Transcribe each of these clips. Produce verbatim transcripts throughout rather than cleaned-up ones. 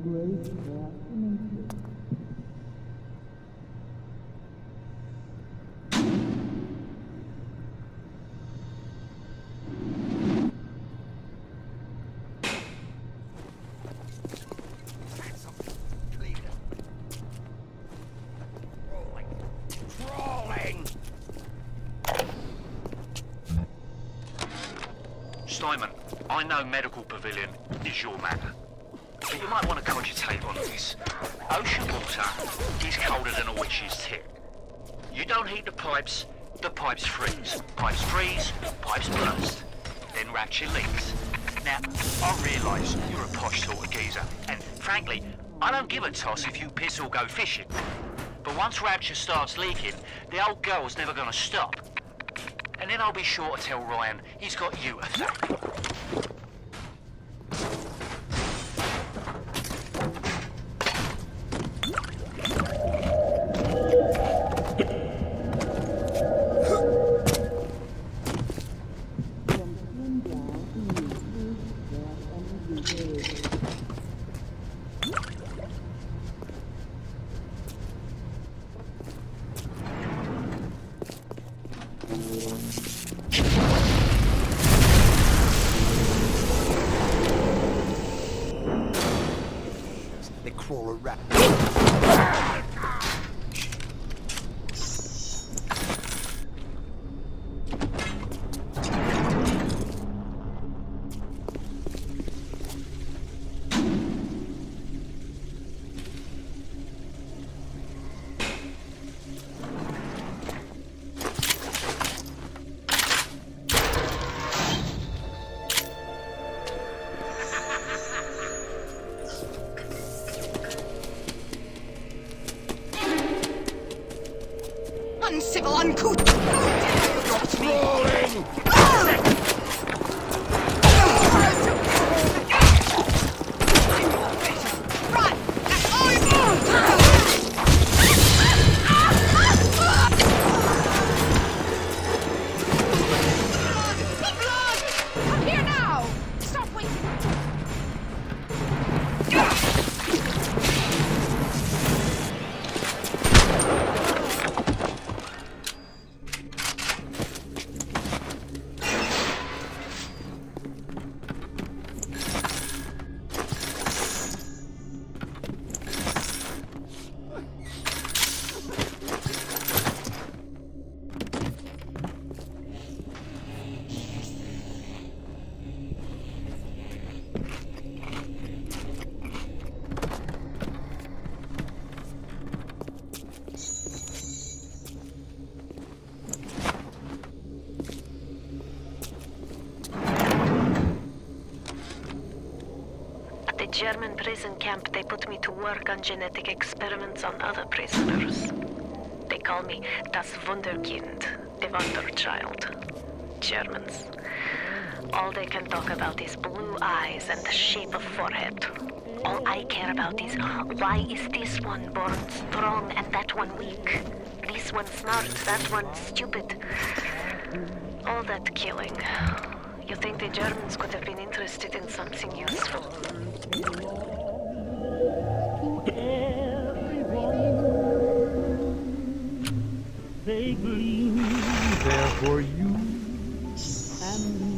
Simon, I know Medical Pavilion is your matter, but you might want to cogitate on this. Ocean water is colder than a witch's tit. You don't heat the pipes, the pipes freeze. Pipes freeze, pipes burst. Then Rapture leaks. Now, I realise you're a posh sort of geezer, and frankly, I don't give a toss if you piss or go fishing. But once Rapture starts leaking, the old girl's never gonna stop. And then I'll be sure to tell Ryan he's got you to thank. They crawl around. Uncivil, uncouth! How dare you Rolling! Run! That's all you Blood! Blood! Come here now! Stop waiting! the German prison camp, they put me to work on genetic experiments on other prisoners. They call me Das Wunderkind, the Wonder Child. Germans. All they can talk about is blue eyes and the shape of forehead. All I care about is, why is this one born strong and that one weak? This one smart, that one stupid. All that killing. You think the Germans could have been interested in something useful? They gleam there for you and me.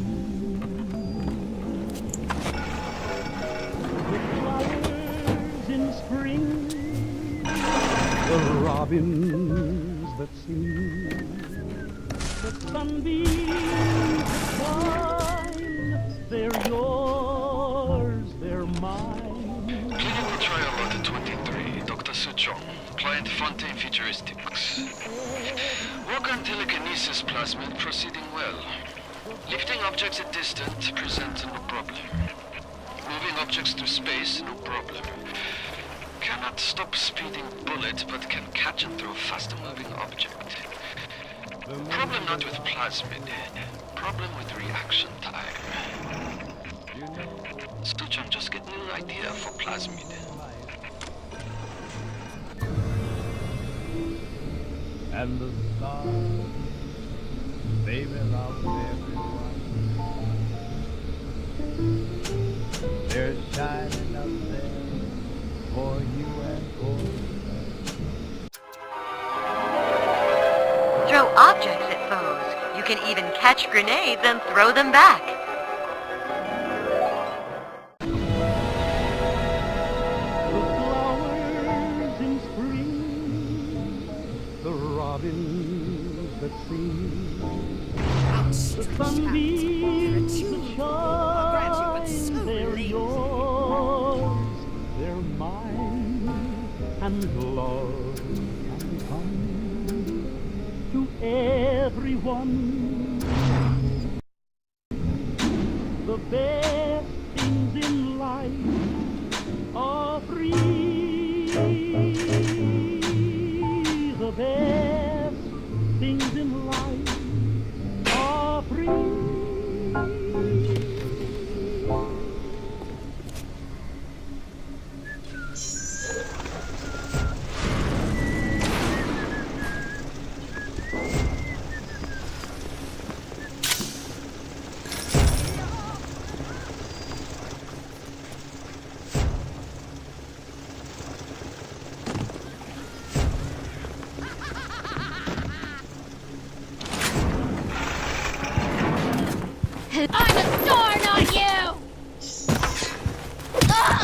The flowers in spring, the robins that sing, the sunbeams that shine, they're yours, they're mine. Clinical trial lot twenty-three, Doctor Suchong, client Fontaine Futuristics. Work on telekinesis plasmid proceeding well. Lifting objects at distance presents no problem. Moving objects through space, no problem. Cannot stop speeding bullet, but can catch and throw faster moving object. Problem not with plasmid. Problem with reaction time. Suchong just get new idea for plasmid. And the stars, they will out everyone. They're shining up there for you and for Throw objects at foes. You can even catch grenades and throw them back. the flowers in spring, the robins that sing, the sunbeams that shine, they're yours, they're mine, and love can come to everyone. The best things in life are free. The best things in life are free. I'm a star, not you! Ugh!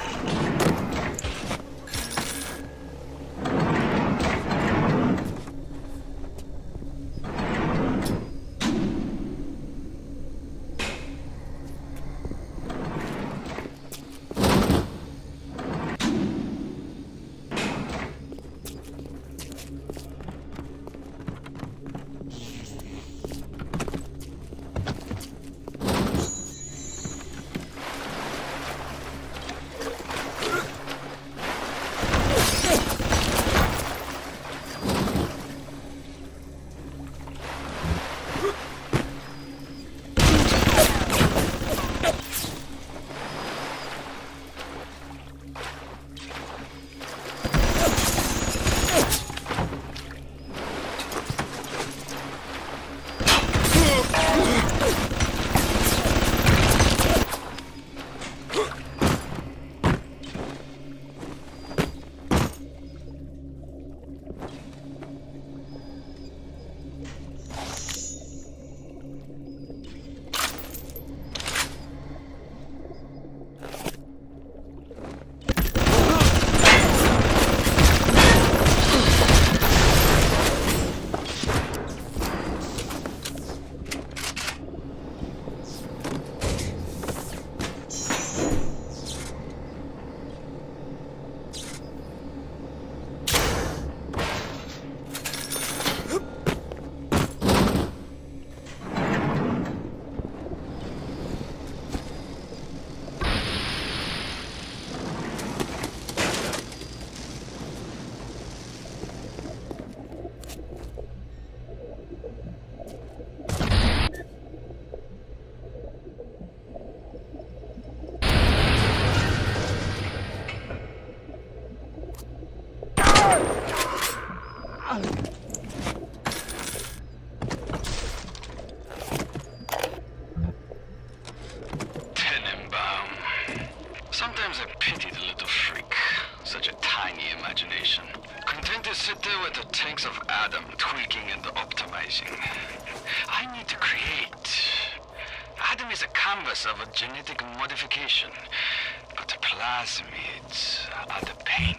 Sometimes I pity the little freak. Such a tiny imagination. Content to sit there with the tanks of Adam tweaking and optimizing. I need to create. Adam is a canvas of a genetic modification, but the plasmids are the paint.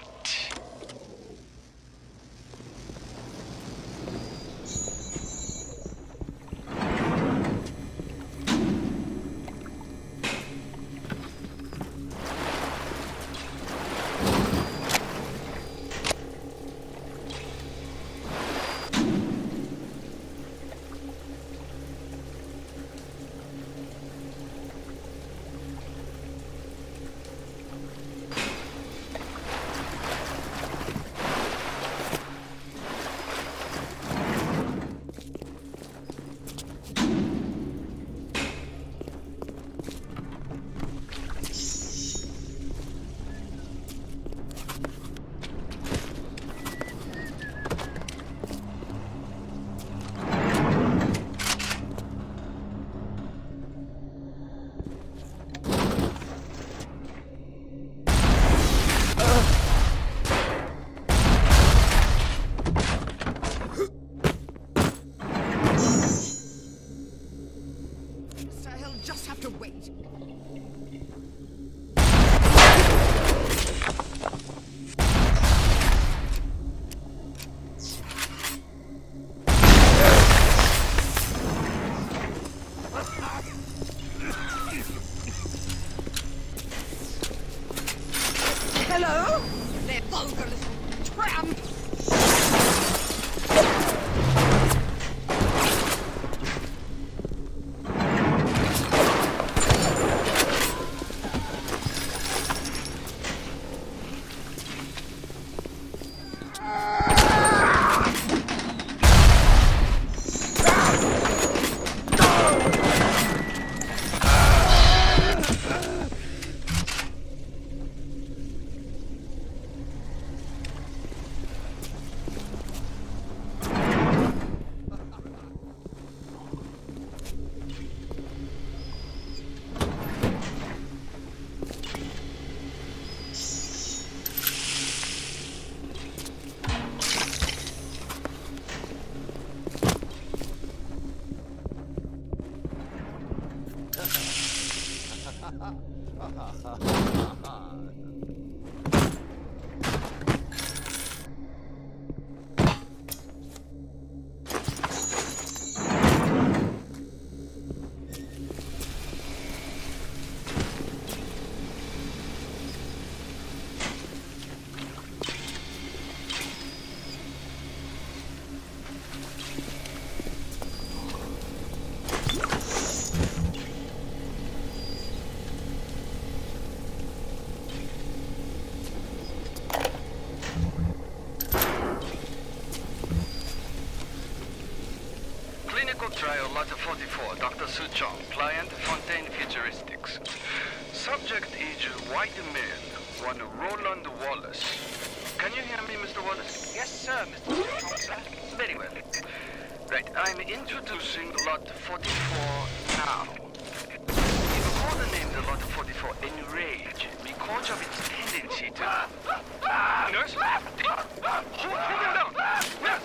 Trial Lot forty-four, Doctor Su Chong, client Fontaine Futuristics. Subject is white man, one Roland Wallace. Can you hear me, Mister Wallace? Yes, sir, Mister Chong, sir. Very well. Right, I'm introducing Lot forty-four now. If you call the name the Lot forty-four Enrage because of its tendency to... Nurse? Hold, hold him down! Nurse!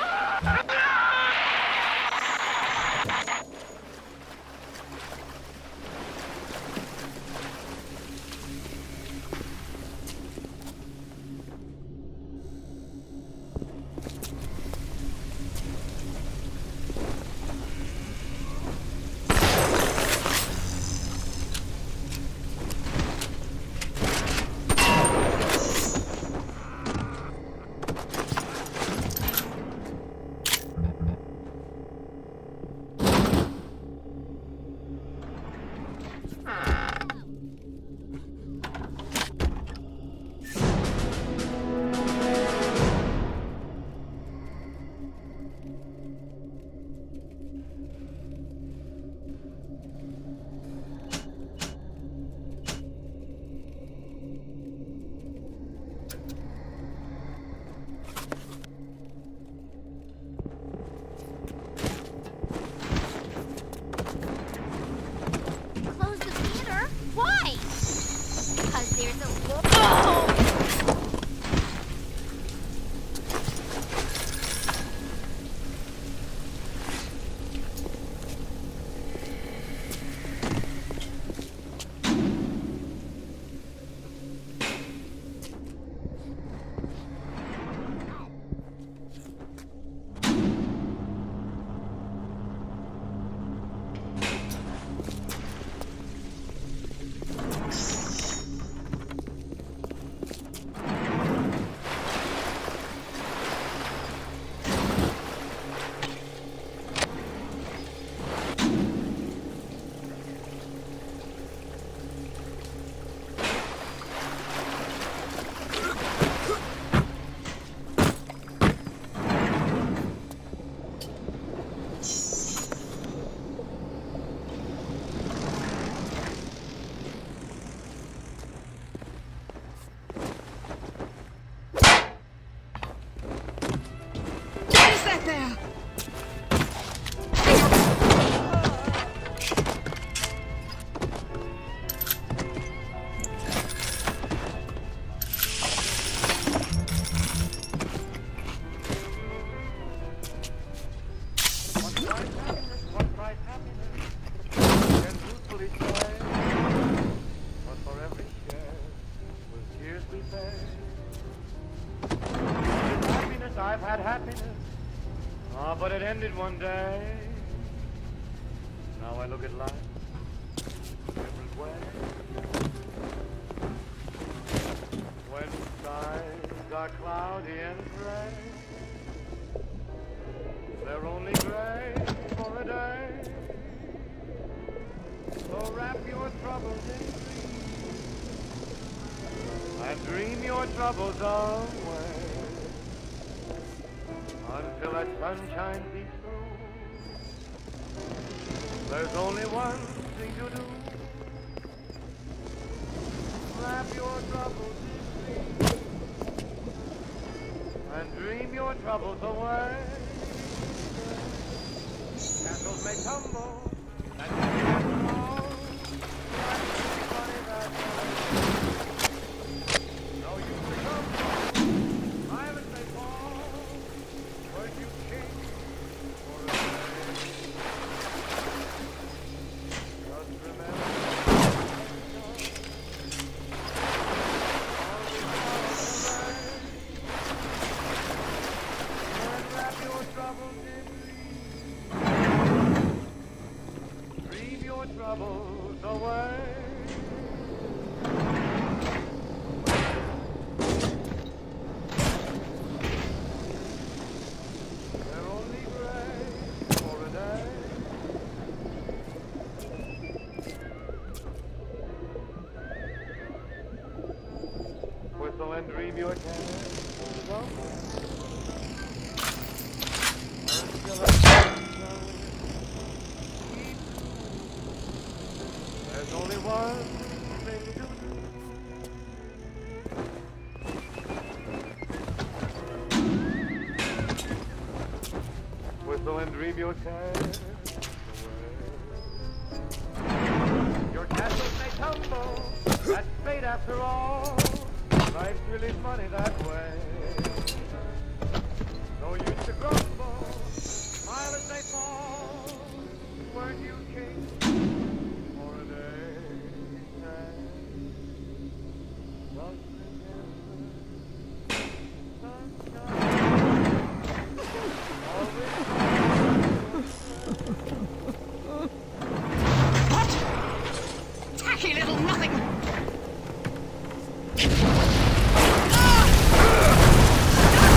Close the theater? Why? Because there's a wolf. Oh! I've had happiness, ah, but it ended one day. Now I look at life a different way. When skies are cloudy and gray, they're only gray for a day. So wrap your troubles in dreams and dream your troubles away. that sunshine be true. There's only one thing to do. Wrap your troubles in sleep and dream your troubles away. Castles may tumble and may fall. Funny that way. No use to crumble. Islands may fall. Word you king for a day. Just remember. Troubles away. They're only gray for a day. Whistle and dream your chance. Until a There's only one thing to do. Whistle and dream your cares away. Your castles may tumble, that's fate after all. Life's really funny that way. No use to grumble, smile as they fall. Weren't you king? Tacky little nothing! Ah!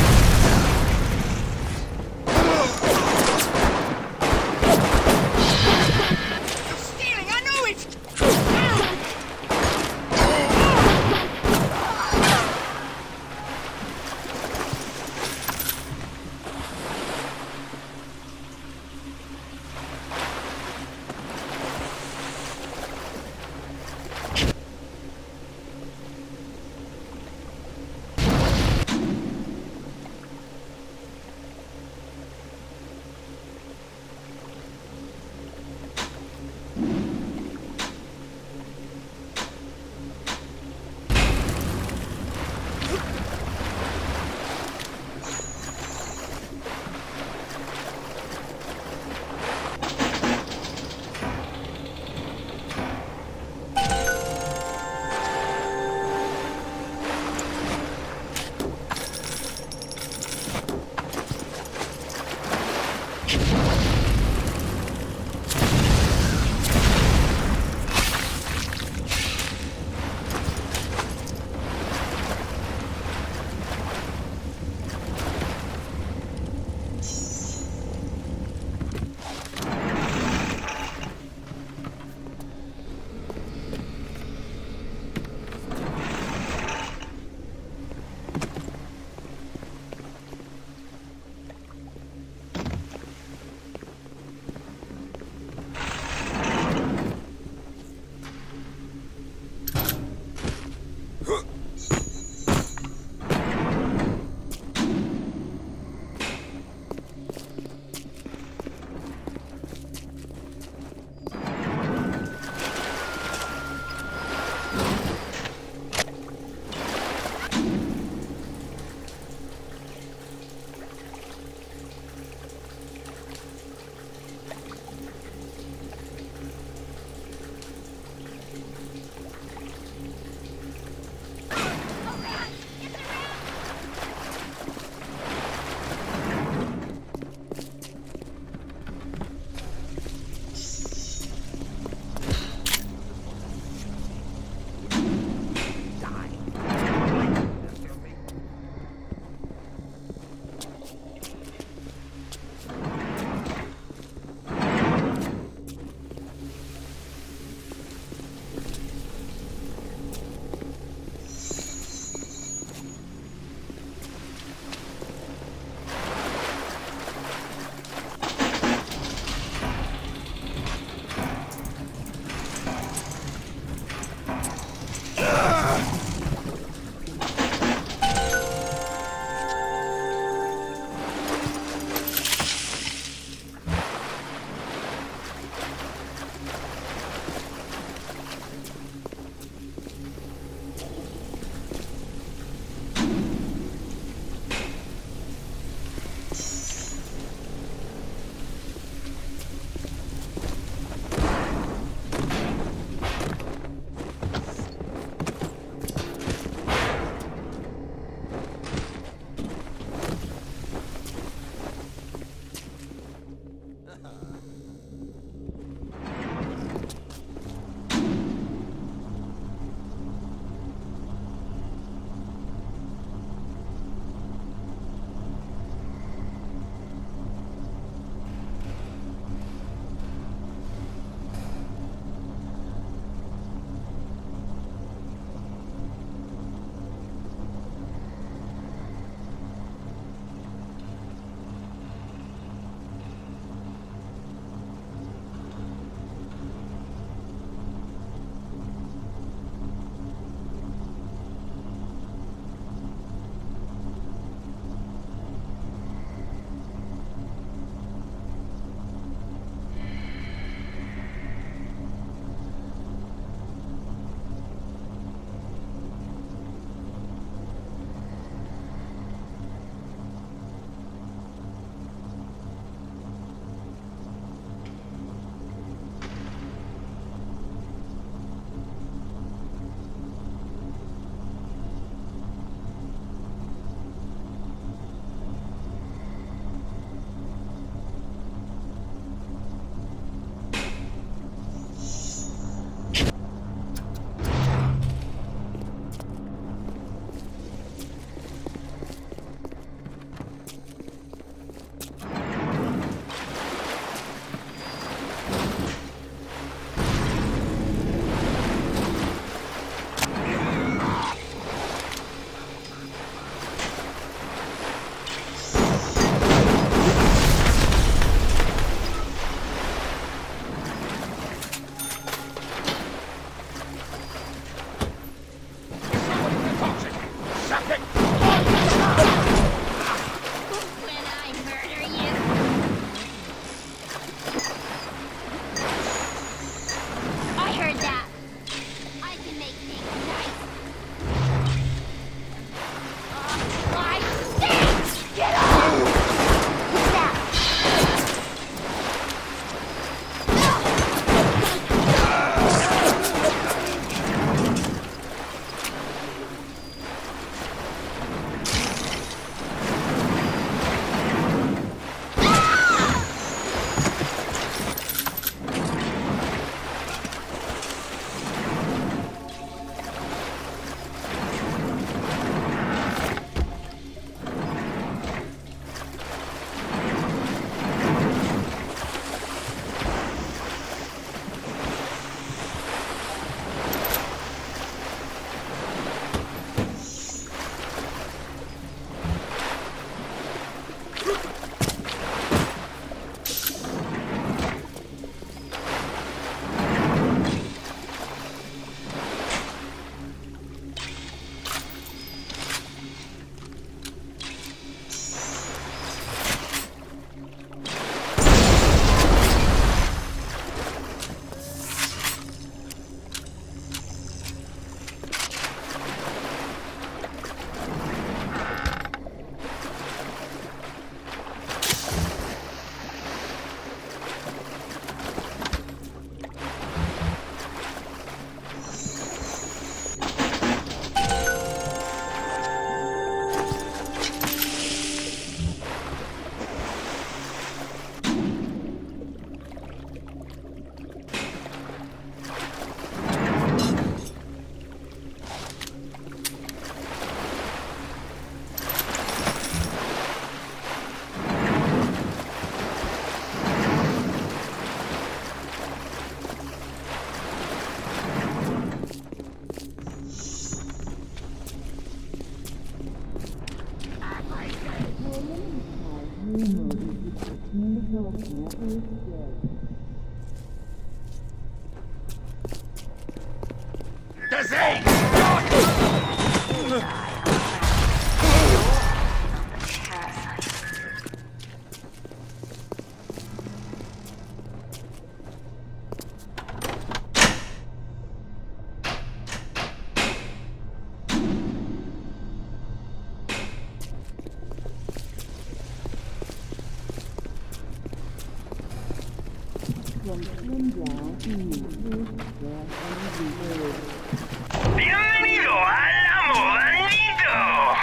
Bienvenido al amor nido.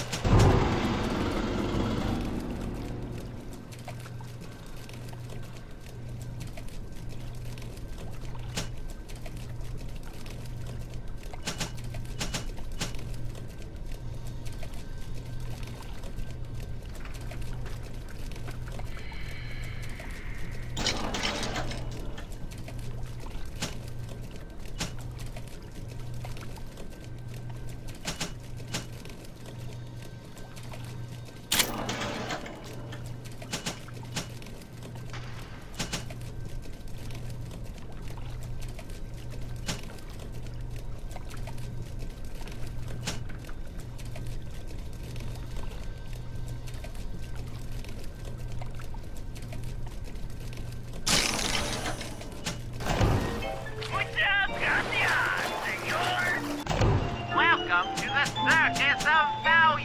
Welcome to the Circus of Value!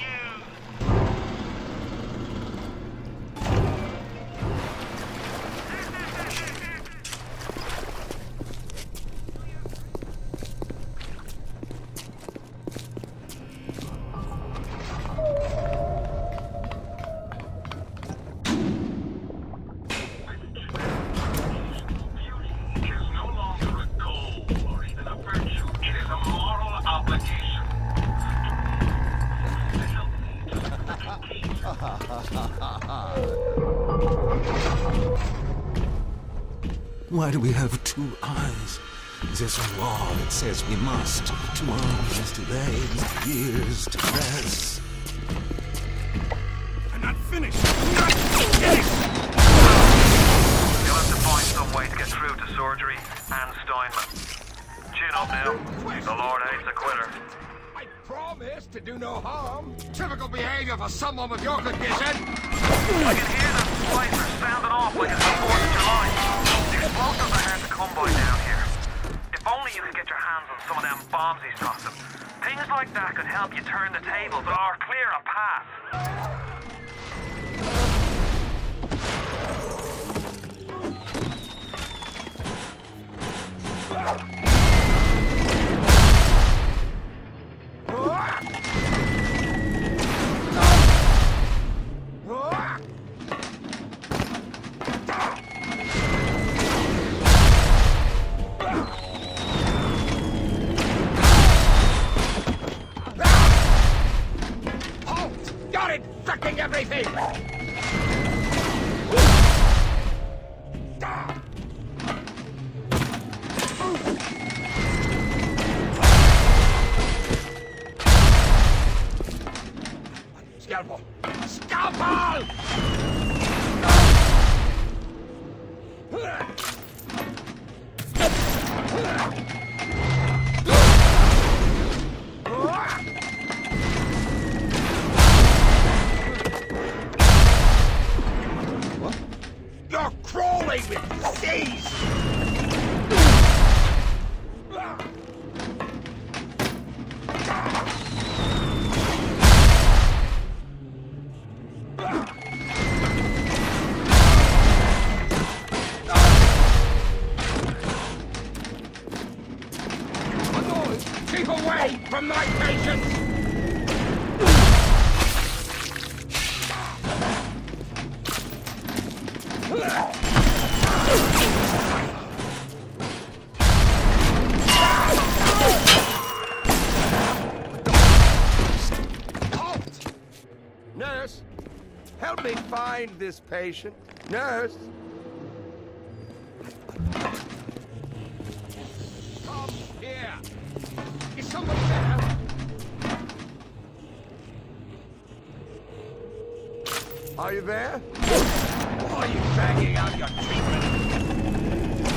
Why do we have two eyes? There's a law that says we must. Two arms to legs, ears to dress. I'm not finished. Not finished. You'll have to find some way to get through to surgery and Steinman. Chin up now. The Lord hates a quitter. I promise to do no harm. Typical behavior for someone with your condition. I can hear them splicers sounding off like it's the fourth of July. Explosives are hard to come by down here. If only you could get your hands on some of them bombs he's dropped them. Things like that could help you turn the tables or clear a path. Everything! Scalpel! Scalpel! You're crawling with disease! Keep away from my patients! Halt! Nurse, help me find this patient. Nurse! Come here! Is someone there? Are you there? Or are you banging out your treatment?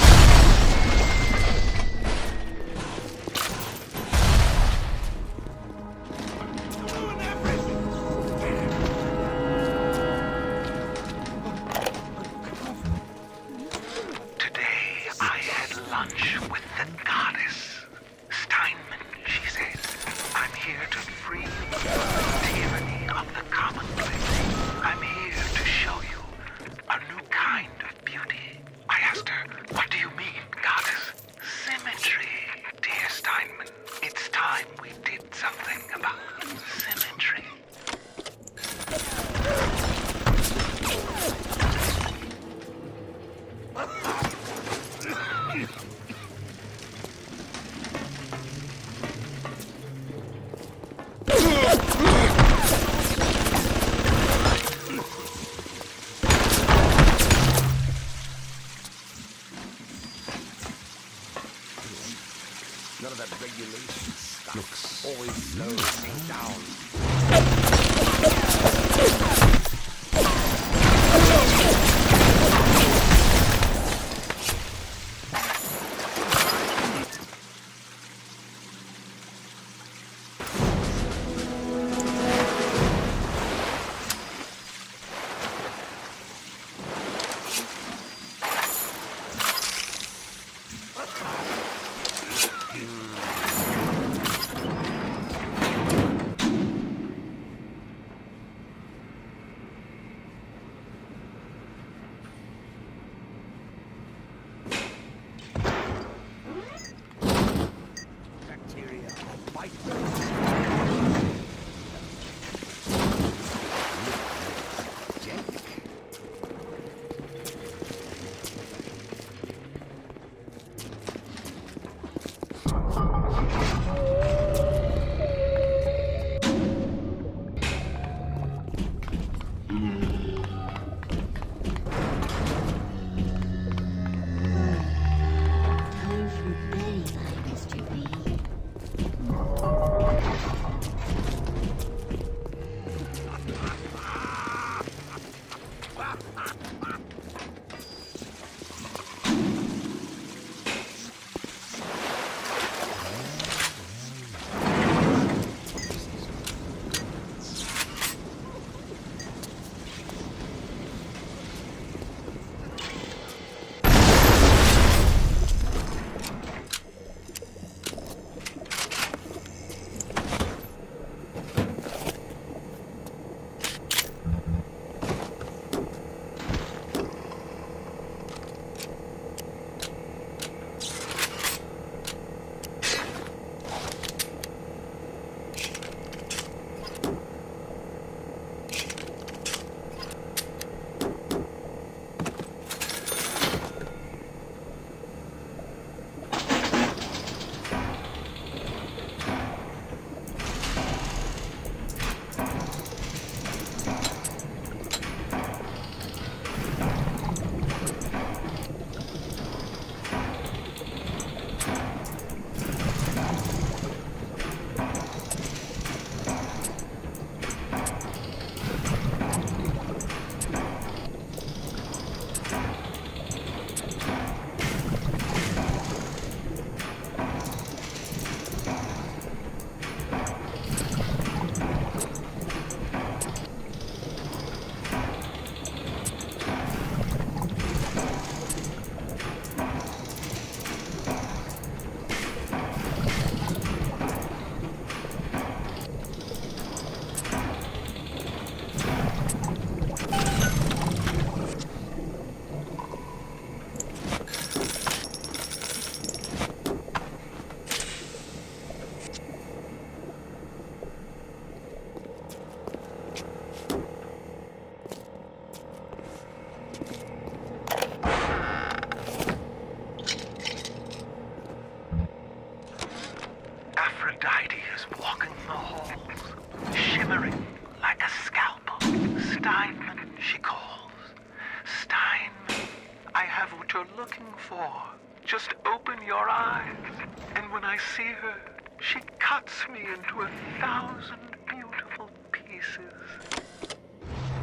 None of that regulation stuff. Looks always slows me down. Just open your eyes, and when I see her, she cuts me into a thousand beautiful pieces.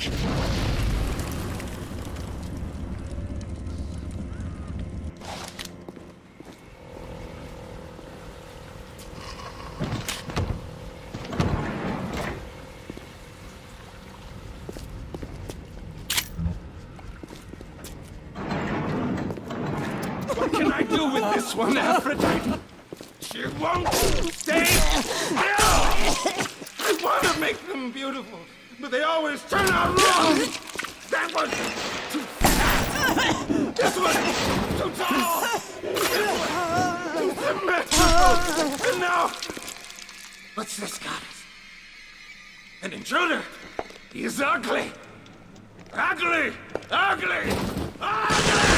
What can I do with this one, Aphrodite? She won't stay still! I want to make them beautiful, but they always turn out wrong! That was too fat! This was too tall! This was too symmetrical! And now... What's this, goddess? An intruder! He's ugly! Ugly! Ugly! Ugly!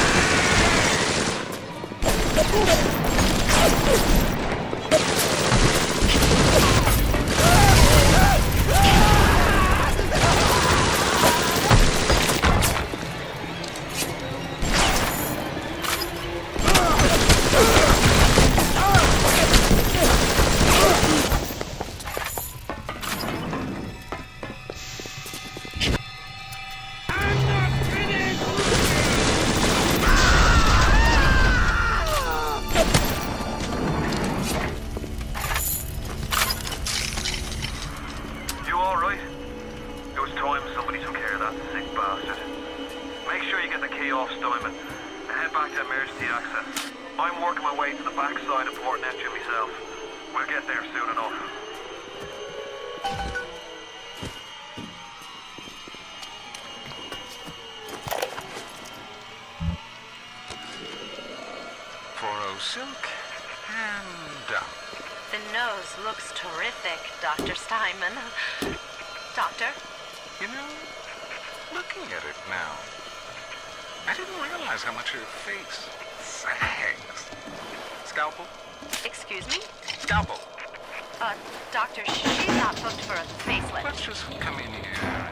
Silk and down. The nose looks terrific, Doctor Steinman. Doctor? You know, looking at it now, I didn't realize how much her face sags. Scalpel? Excuse me? Scalpel. Uh, Doctor, she's not booked for a facelift. Let's just come in here.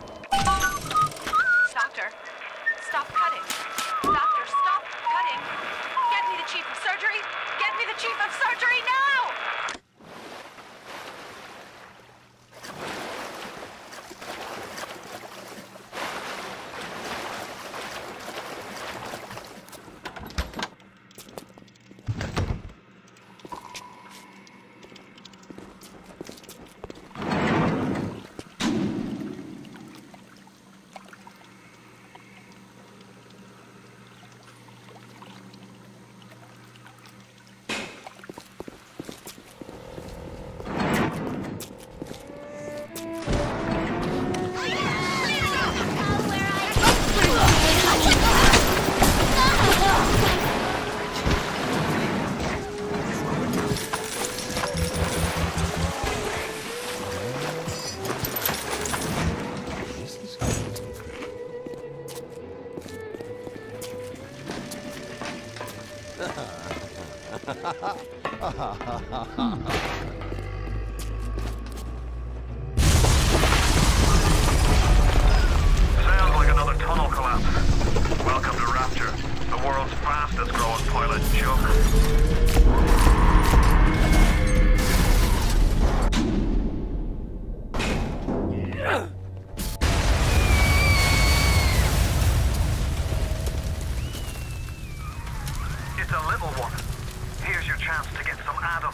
Doctor, stop cutting. Doctor, stop cutting. Get me the chief of surgery. Get me the chief of surgery now! Sounds like another tunnel collapse. Welcome to Rapture, the world's fastest growing pilot joke. It's a little one. Here's your chance to get some Adam.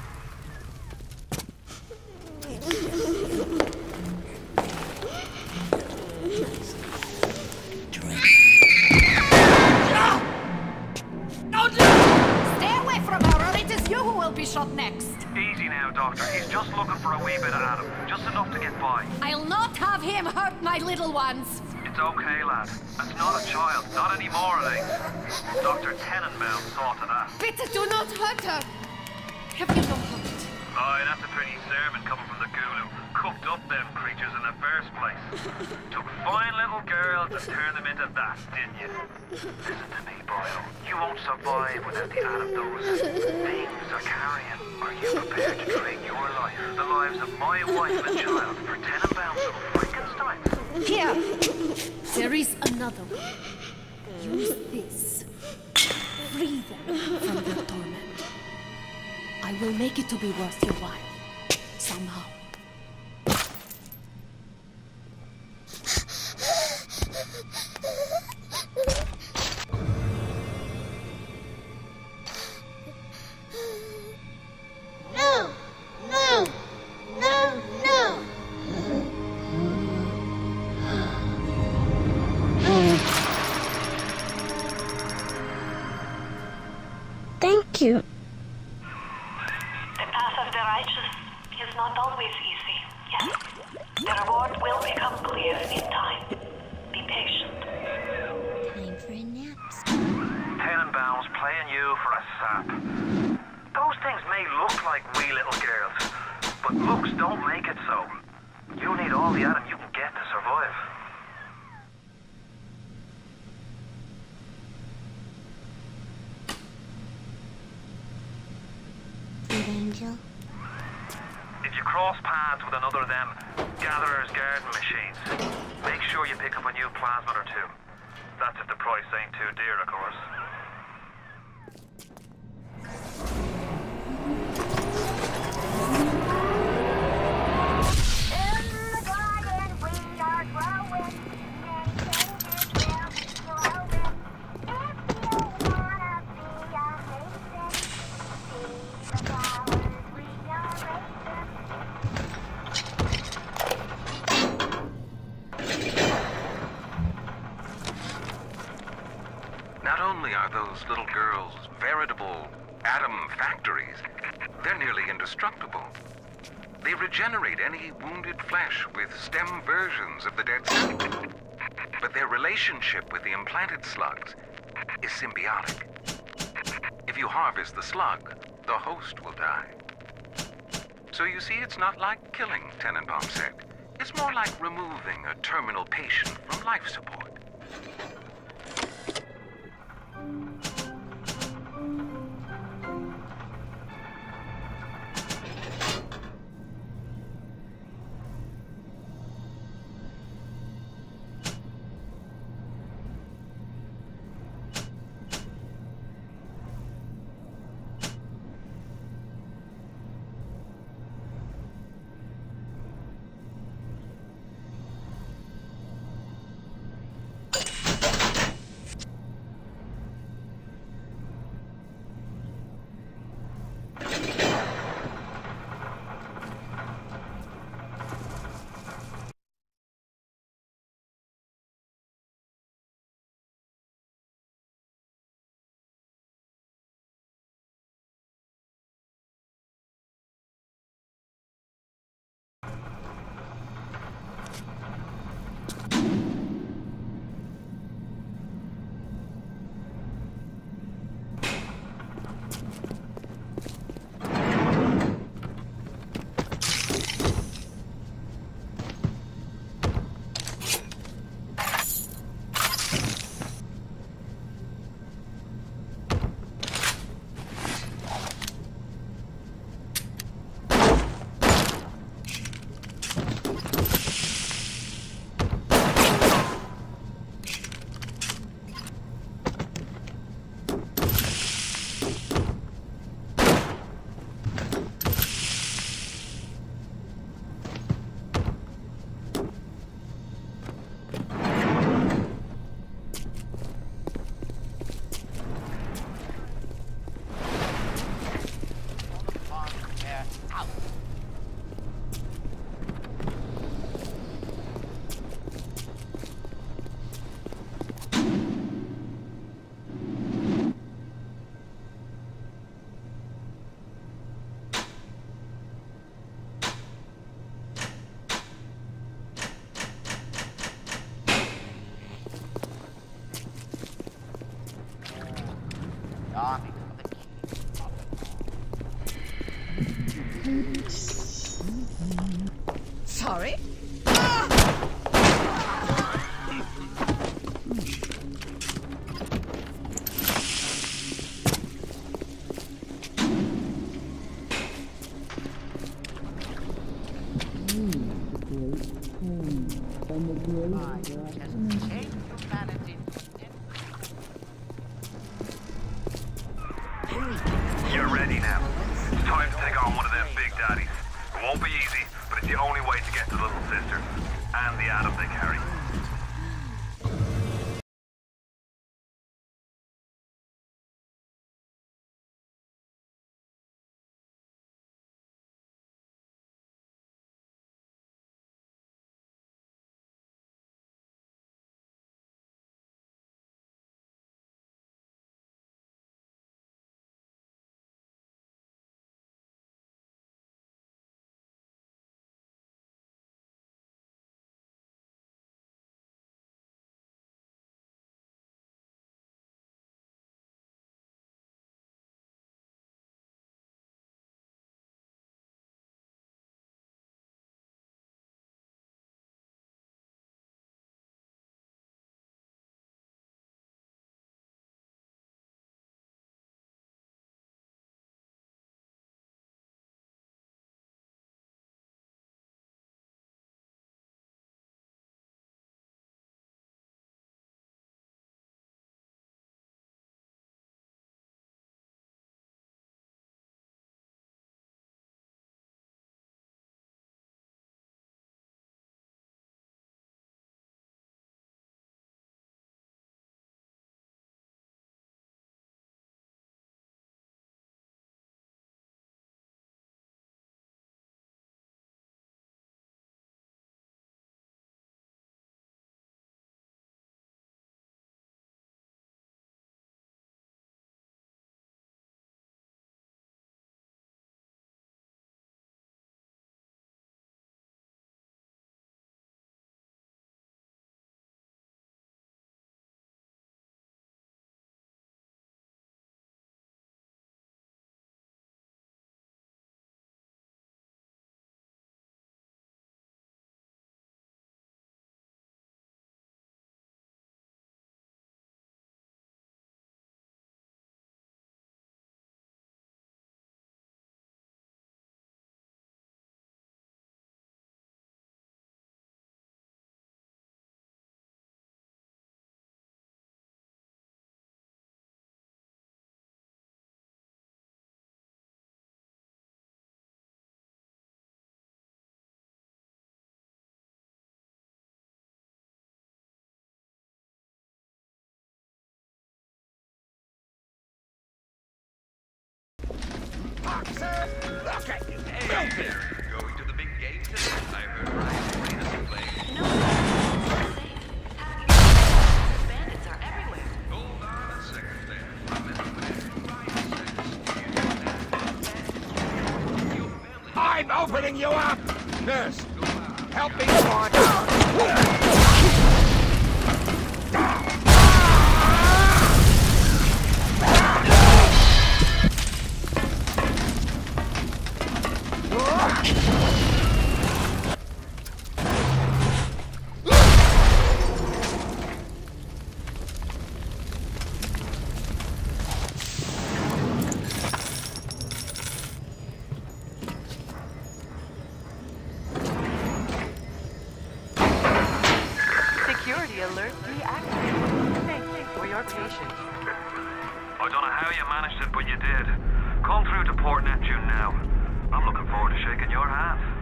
Stay away from her, or it is you who will be shot next. Easy now, Doctor. He's just looking for a wee bit of Adam. Just enough to get by. I'll not have him hurt my little ones. It's okay, lad. That's not a child. Not anymore, it ain't. Doctor Tenenbaum saw to that. Bitte, do not hurt her. Have you no heart? Aye, that's a pretty sermon coming from the ghoul who cooked up them creatures in the first place. Took fine little girls and turned them into that, didn't you? Listen to me, boyo. You won't survive without the Adam those things are carrying. Are you prepared to trade your life, the lives of my wife and child, for Tenenbaum's little Frankenstein? Here. There is another way. Use this. Free them from their torment. I will make it to be worth your while. Somehow. cute. The path of the righteous is not always easy, yes. The reward will become clear in time. Be patient. Time for a nap. Tenenbaum's playing you for a sap. Those things may look like wee little girls, but looks don't make it so. You need all the Adam you can get to survive. Good angel. If you cross paths with another of them gatherer's garden machines, make sure you pick up a new plasmid or two. That's if the price ain't too dear, of course. Not only are those little girls veritable atom factories, they're nearly indestructible. They regenerate any wounded flesh with stem versions of the dead cell. But their relationship with the implanted slugs is symbiotic. If you harvest the slug, the host will die. So you see, it's not like killing, Tenenbaum said. It's more like removing a terminal patient from life support. Sorry? opening you up! Nurse, help me find out! Security alert deactivated. Thank you for your patience. I don't know how you managed it, but you did. Come through to Port Neptune now. I'm looking forward to shaking your hand.